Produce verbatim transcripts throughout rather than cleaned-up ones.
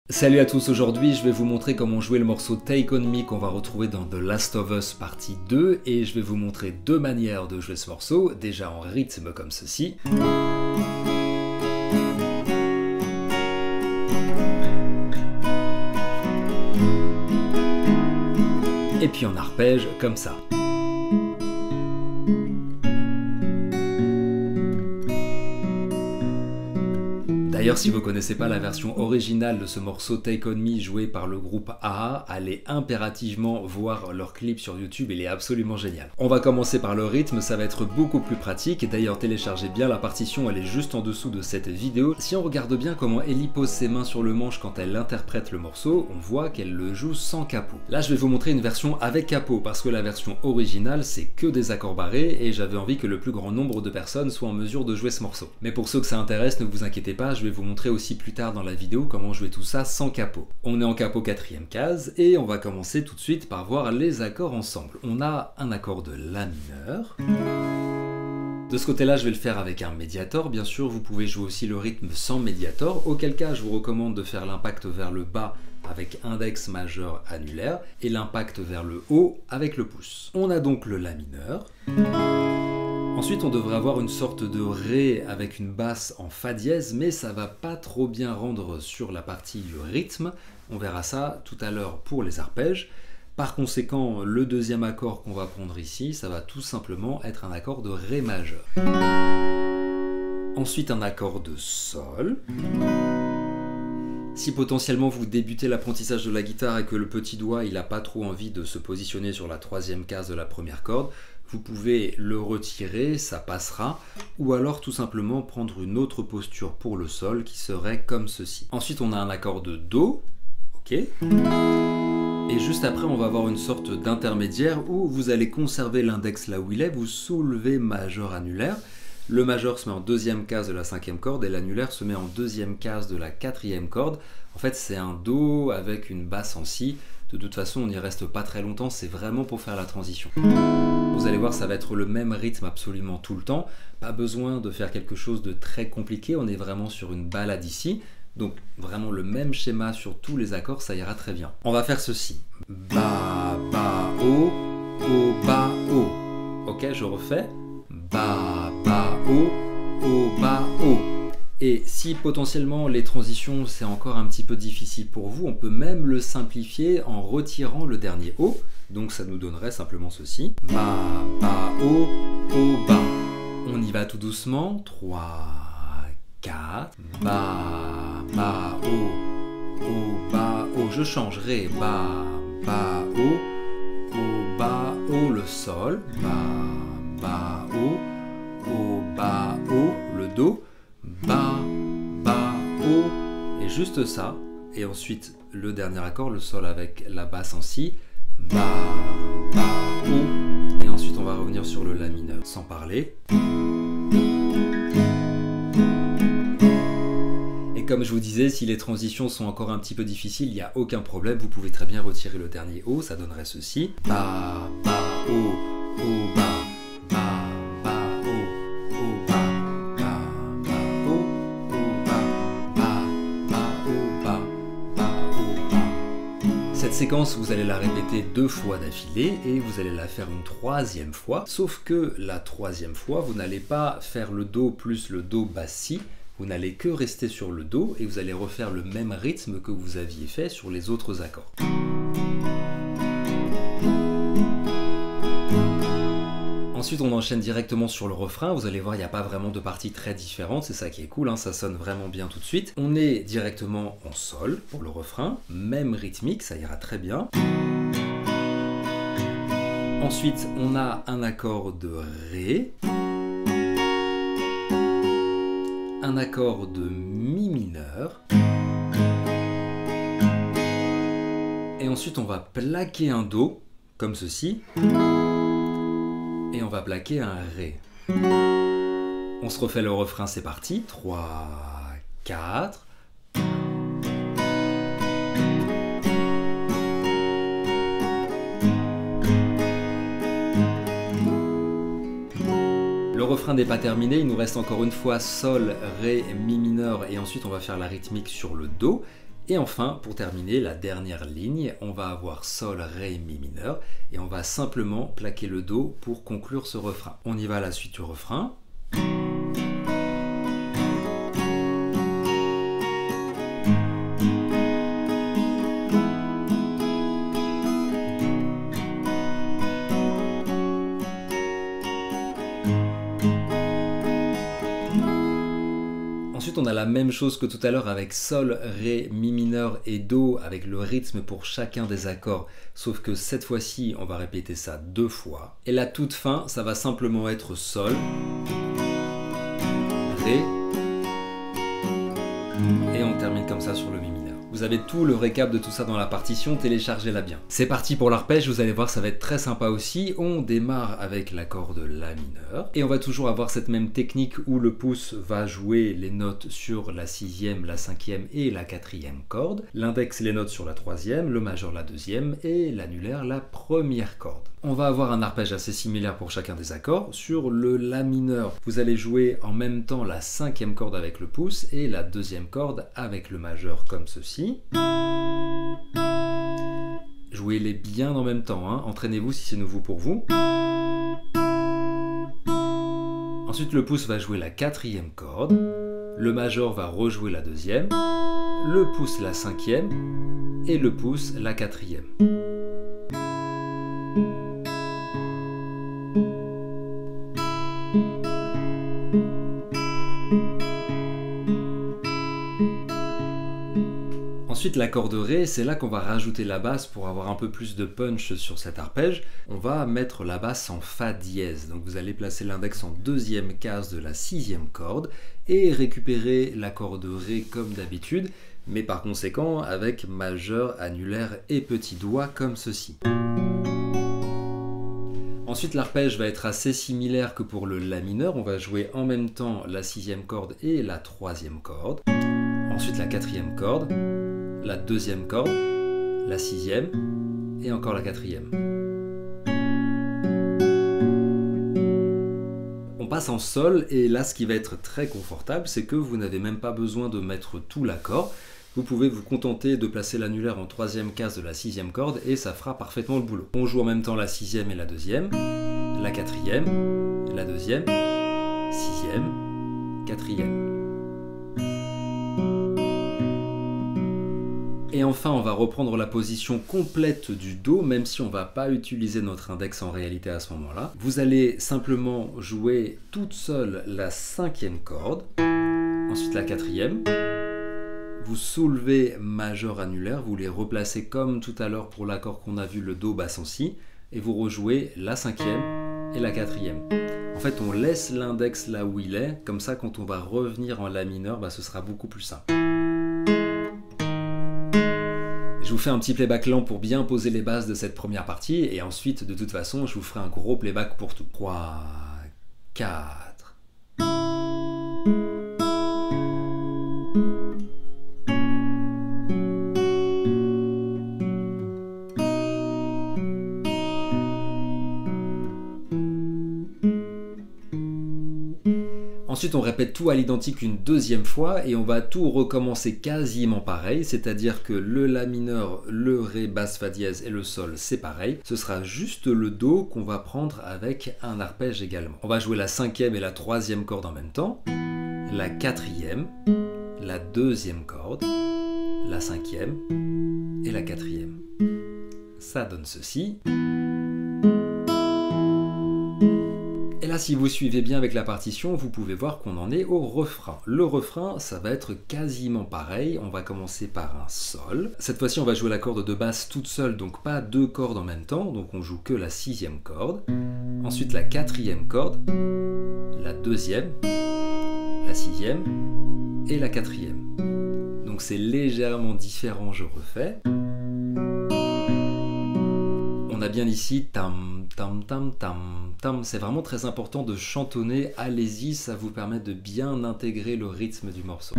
Salut à tous, aujourd'hui je vais vous montrer comment jouer le morceau Take On Me qu'on va retrouver dans The Last of Us partie deux et je vais vous montrer deux manières de jouer ce morceau, déjà en rythme comme ceci. Et puis en arpège comme ça. D'ailleurs, si vous connaissez pas la version originale de ce morceau Take On Me joué par le groupe A A, allez impérativement voir leur clip sur YouTube, il est absolument génial. On va commencer par le rythme, ça va être beaucoup plus pratique, d'ailleurs téléchargez bien la partition, elle est juste en dessous de cette vidéo. Si on regarde bien comment Ellie pose ses mains sur le manche quand elle interprète le morceau, on voit qu'elle le joue sans capot. Là je vais vous montrer une version avec capot, parce que la version originale c'est que des accords barrés, et j'avais envie que le plus grand nombre de personnes soient en mesure de jouer ce morceau. Mais pour ceux que ça intéresse, ne vous inquiétez pas, je vais vous montrer aussi plus tard dans la vidéo comment jouer tout ça sans capot. On est en capot quatrième case et on va commencer tout de suite par voir les accords ensemble. On a un accord de La mineur. De ce côté-là, je vais le faire avec un médiator. Bien sûr, vous pouvez jouer aussi le rythme sans médiator, auquel cas je vous recommande de faire l'impact vers le bas avec index majeur annulaire et l'impact vers le haut avec le pouce. On a donc le La mineur. Ensuite, on devrait avoir une sorte de Ré avec une basse en Fa dièse, mais ça va pas trop bien rendre sur la partie du rythme. On verra ça tout à l'heure pour les arpèges. Par conséquent, le deuxième accord qu'on va prendre ici, ça va tout simplement être un accord de Ré majeur. Ensuite, un accord de Sol. Si potentiellement vous débutez l'apprentissage de la guitare et que le petit doigt il n'a pas trop envie de se positionner sur la troisième case de la première corde, vous pouvez le retirer, ça passera, ou alors tout simplement prendre une autre posture pour le sol qui serait comme ceci. Ensuite on a un accord de Do, ok. Et juste après on va avoir une sorte d'intermédiaire où vous allez conserver l'index là où il est, vous soulevez majeur annulaire. Le majeur se met en deuxième case de la cinquième corde et l'annulaire se met en deuxième case de la quatrième corde. En fait c'est un Do avec une basse en Si. De toute façon on n'y reste pas très longtemps, c'est vraiment pour faire la transition. Vous allez voir ça va être le même rythme absolument tout le temps. Pas besoin de faire quelque chose de très compliqué, on est vraiment sur une balade ici. Donc vraiment le même schéma sur tous les accords, ça ira très bien. On va faire ceci. Ba, ba, O, O, ba, O. Ok, je refais. Ba, ba, O, O, ba, O. Et si potentiellement les transitions c'est encore un petit peu difficile pour vous, on peut même le simplifier en retirant le dernier O. Donc ça nous donnerait simplement ceci. Ba, ba, O, O, ba. On y va tout doucement. trois, quatre. Ba, ba, O, O, ba, O. Je change. Ré, ba, ba, O, O, ba, O. Le Sol. Ba, ba, O, O, ba, O. Le Do. Ba, ba, O, et juste ça, et ensuite le dernier accord, le Sol avec la basse en Si, ba, ba, O, et ensuite on va revenir sur le La mineur sans parler. Et comme je vous disais, si les transitions sont encore un petit peu difficiles, il n'y a aucun problème, vous pouvez très bien retirer le dernier O, ça donnerait ceci. Ba, ba, O, O, ba. Cette séquence, vous allez la répéter deux fois d'affilée et vous allez la faire une troisième fois, sauf que la troisième fois, vous n'allez pas faire le Do plus le Do basse Si, vous n'allez que rester sur le Do et vous allez refaire le même rythme que vous aviez fait sur les autres accords. Ensuite on enchaîne directement sur le refrain, vous allez voir il n'y a pas vraiment de partie très différente, c'est ça qui est cool, hein, ça sonne vraiment bien tout de suite. On est directement en Sol pour le refrain, même rythmique, ça ira très bien. Ensuite on a un accord de Ré, un accord de Mi mineur, et ensuite on va plaquer un Do, comme ceci. Et on va plaquer un Ré. On se refait le refrain, c'est parti. trois, quatre. Le refrain n'est pas terminé, il nous reste encore une fois Sol, Ré, Mi mineur et ensuite on va faire la rythmique sur le Do. Et enfin, pour terminer, la dernière ligne, on va avoir Sol, Ré, Mi mineur, et on va simplement plaquer le Do pour conclure ce refrain. On y va à la suite du refrain. Ensuite, on a la même chose que tout à l'heure avec Sol, Ré, Mi mineur et Do avec le rythme pour chacun des accords, sauf que cette fois-ci, on va répéter ça deux fois. Et la toute fin, ça va simplement être Sol, Ré, et on termine comme ça sur le Mi mineur. Vous avez tout le récap de tout ça dans la partition, téléchargez-la bien. C'est parti pour l'arpège, vous allez voir, ça va être très sympa aussi. On démarre avec l'accord de La mineur, et on va toujours avoir cette même technique où le pouce va jouer les notes sur la sixième, la cinquième et la quatrième corde, l'index les notes sur la troisième, le majeur la deuxième et l'annulaire la première corde. On va avoir un arpège assez similaire pour chacun des accords. Sur le La mineur, vous allez jouer en même temps la cinquième corde avec le pouce et la deuxième corde avec le majeur comme ceci. Jouez-les bien en même temps, hein. Entraînez-vous si c'est nouveau pour vous. Ensuite, le pouce va jouer la quatrième corde, le majeur va rejouer la deuxième, le pouce la cinquième et le pouce la quatrième. Ensuite, l'accord de Ré, c'est là qu'on va rajouter la basse pour avoir un peu plus de punch sur cet arpège. On va mettre la basse en Fa dièse. Donc vous allez placer l'index en deuxième case de la sixième corde et récupérer l'accord de Ré comme d'habitude, mais par conséquent avec majeur, annulaire et petit doigt comme ceci. Ensuite, l'arpège va être assez similaire que pour le La mineur. On va jouer en même temps la sixième corde et la troisième corde. Ensuite, la quatrième corde, la deuxième corde, la sixième et encore la quatrième. On passe en Sol et là ce qui va être très confortable, c'est que vous n'avez même pas besoin de mettre tout l'accord. Vous pouvez vous contenter de placer l'annulaire en troisième case de la sixième corde et ça fera parfaitement le boulot. On joue en même temps la sixième et la deuxième, la quatrième, la deuxième, sixième, quatrième. Et enfin, on va reprendre la position complète du Do, même si on ne va pas utiliser notre index en réalité à ce moment-là. Vous allez simplement jouer toute seule la cinquième corde, ensuite la quatrième. Vous soulevez majeur annulaire, vous les replacez comme tout à l'heure pour l'accord qu'on a vu, le Do basse en Si, et vous rejouez la cinquième et la quatrième. En fait, on laisse l'index là où il est, comme ça quand on va revenir en La mineur, bah, ce sera beaucoup plus simple. Je vous fais un petit playback lent pour bien poser les bases de cette première partie, et ensuite, de toute façon, je vous ferai un gros playback pour tout. trois, quatre... Ensuite, on répète tout à l'identique une deuxième fois et on va tout recommencer quasiment pareil, c'est-à-dire que le La mineur, le Ré, basse, Fa dièse et le Sol, c'est pareil. Ce sera juste le Do qu'on va prendre avec un arpège également. On va jouer la cinquième et la troisième corde en même temps, la quatrième, la deuxième corde, la cinquième et la quatrième. Ça donne ceci. Et là, si vous suivez bien avec la partition, vous pouvez voir qu'on en est au refrain. Le refrain, ça va être quasiment pareil. On va commencer par un Sol. Cette fois-ci, on va jouer la corde de basse toute seule, donc pas deux cordes en même temps. Donc on joue que la sixième corde. Ensuite, la quatrième corde, la deuxième, la sixième et la quatrième. Donc c'est légèrement différent, je refais. On a bien ici tam tam tam tam tam. C'est vraiment très important de chantonner. Allez-y, ça vous permet de bien intégrer le rythme du morceau.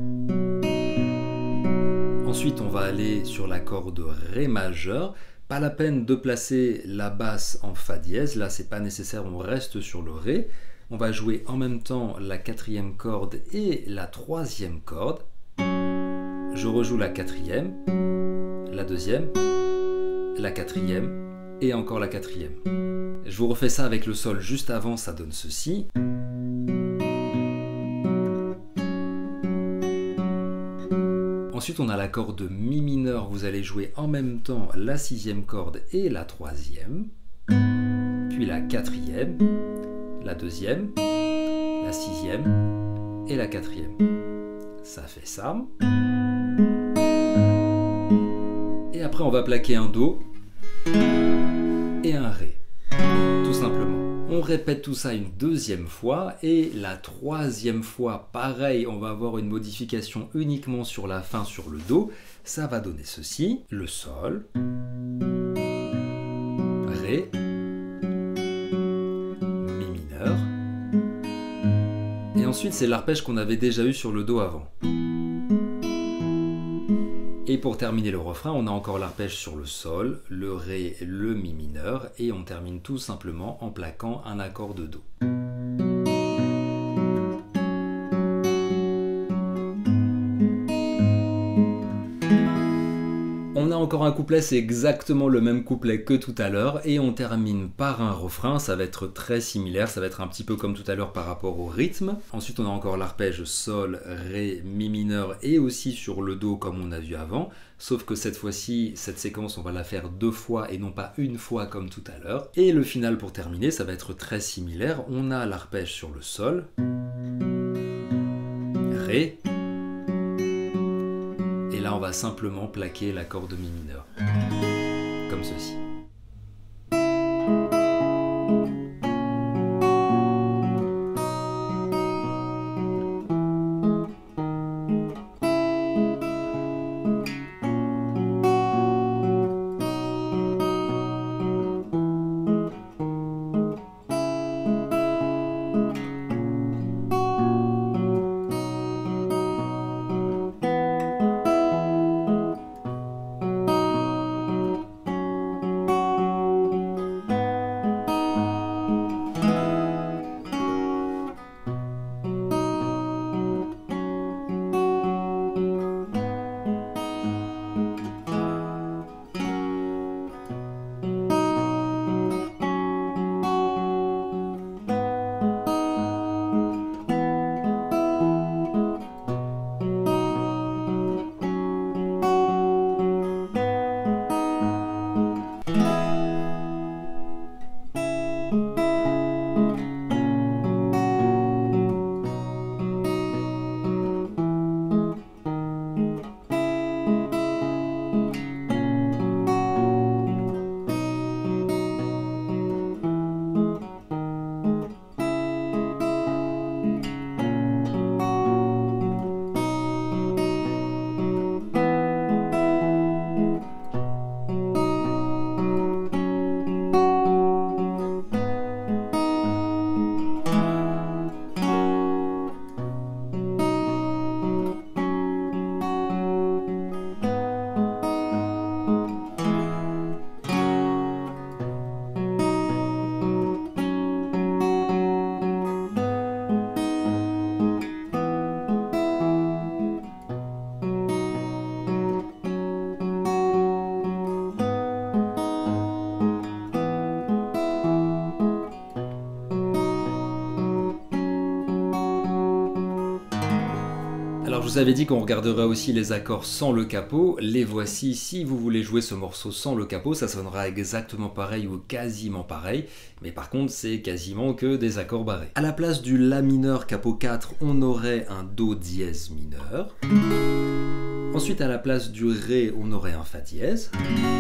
Ensuite, on va aller sur l'accord de Ré majeur. Pas la peine de placer la basse en Fa dièse. Là, c'est pas nécessaire. On reste sur le Ré. On va jouer en même temps la quatrième corde et la troisième corde. je rejoue la quatrième, la deuxième, la quatrième et encore la quatrième. Je vous refais ça avec le sol juste avant, ça donne ceci. Ensuite, on a l'accord de mi mineur, vous allez jouer en même temps la sixième corde et la troisième, puis la quatrième, la deuxième, la sixième et la quatrième. Ça fait ça. Et après, on va plaquer un Do et un Ré, tout simplement. On répète tout ça une deuxième fois et la troisième fois, pareil, on va avoir une modification uniquement sur la fin, sur le Do. Ça va donner ceci, le Sol, Ré, Mi mineur. Et ensuite, c'est l'arpège qu'on avait déjà eu sur le Do avant. Et pour terminer le refrain, on a encore l'arpège sur le Sol, le Ré, le Mi mineur, et on termine tout simplement en plaquant un accord de Do. On a encore un couplet, c'est exactement le même couplet que tout à l'heure, et on termine par un refrain, ça va être très similaire, ça va être un petit peu comme tout à l'heure par rapport au rythme. Ensuite on a encore l'arpège Sol, Ré, Mi mineur, et aussi sur le Do comme on a vu avant, sauf que cette fois-ci, cette séquence on va la faire deux fois et non pas une fois comme tout à l'heure. Et le final pour terminer, ça va être très similaire, on a l'arpège sur le Sol, Ré, et là, on va simplement plaquer l'accord de Mi mineur, comme ceci. Alors je vous avais dit qu'on regarderait aussi les accords sans le capot, les voici. Si vous voulez jouer ce morceau sans le capot, ça sonnera exactement pareil ou quasiment pareil, mais par contre c'est quasiment que des accords barrés. À la place du La mineur capot quatre, on aurait un Do dièse mineur. Ensuite à la place du Ré, on aurait un Fa dièse.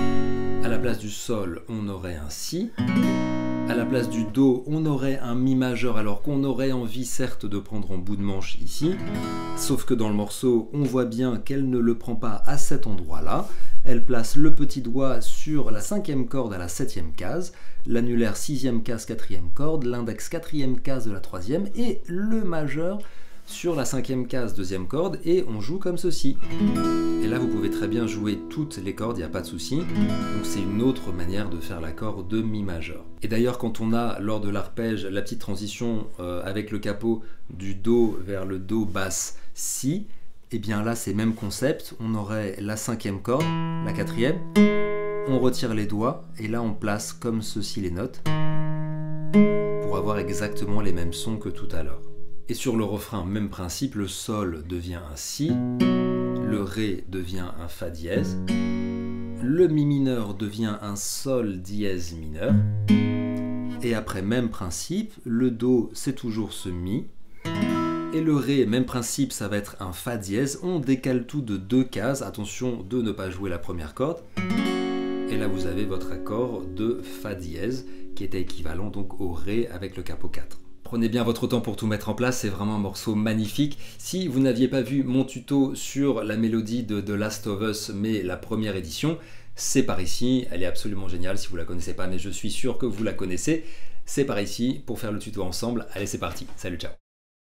À la place du Sol, on aurait un Si. À la place du Do, on aurait un Mi majeur, alors qu'on aurait envie certes de prendre en bout de manche ici, sauf que dans le morceau, on voit bien qu'elle ne le prend pas à cet endroit-là. Elle place le petit doigt sur la cinquième corde à la septième case, l'annulaire sixième case, quatrième corde, l'index quatrième case de la troisième, et le majeur sur la cinquième case, deuxième corde, et on joue comme ceci. Et là, vous pouvez très bien jouer toutes les cordes, il n'y a pas de souci. Donc c'est une autre manière de faire l'accord de Mi majeur. Et d'ailleurs, quand on a, lors de l'arpège, la petite transition euh, avec le capot du Do vers le Do basse Si, Et bien là, c'est le même concept, on aurait la cinquième corde, la quatrième, on retire les doigts, et là on place comme ceci les notes, pour avoir exactement les mêmes sons que tout à l'heure. Et sur le refrain, même principe, le sol devient un si, le ré devient un fa dièse, le mi mineur devient un sol dièse mineur, et après même principe, le do c'est toujours ce mi, et le ré, même principe, ça va être un fa dièse, on décale tout de deux cases, attention de ne pas jouer la première corde, et là vous avez votre accord de fa dièse, qui était équivalent donc au ré avec le capo quatre. Prenez bien votre temps pour tout mettre en place, c'est vraiment un morceau magnifique. Si vous n'aviez pas vu mon tuto sur la mélodie de The Last of Us, mais la première édition, c'est par ici, elle est absolument géniale si vous la connaissez pas, mais je suis sûr que vous la connaissez. C'est par ici pour faire le tuto ensemble. Allez, c'est parti, salut, ciao.